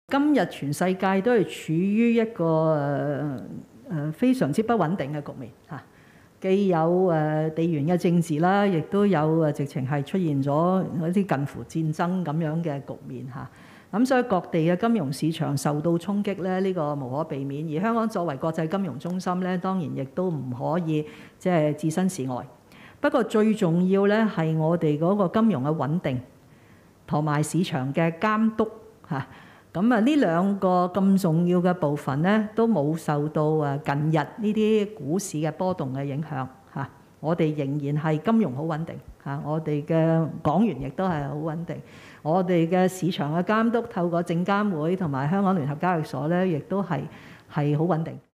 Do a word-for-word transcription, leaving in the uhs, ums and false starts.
今日全世界都係處於一個誒誒、呃、非常之不穩定嘅局面嚇，既有誒地緣嘅政治啦，亦都有誒直情係出現咗一啲近乎戰爭咁樣嘅局面嚇。咁所以各地嘅金融市場受到衝擊咧，呢個無可避免。而香港作為國際金融中心咧，當然亦都唔可以即係置身事外。不過最重要咧係我哋嗰個金融嘅穩定同埋市場嘅監督嚇。咁啊，呢兩個咁重要嘅部分咧，都冇受到誒近日呢啲股市嘅波動嘅影響嚇。我哋仍然係金融好穩定嚇，我哋嘅港元亦都係好穩定。我哋嘅市場嘅監督透過證監會同埋香港聯合交易所咧，亦都係係好穩定。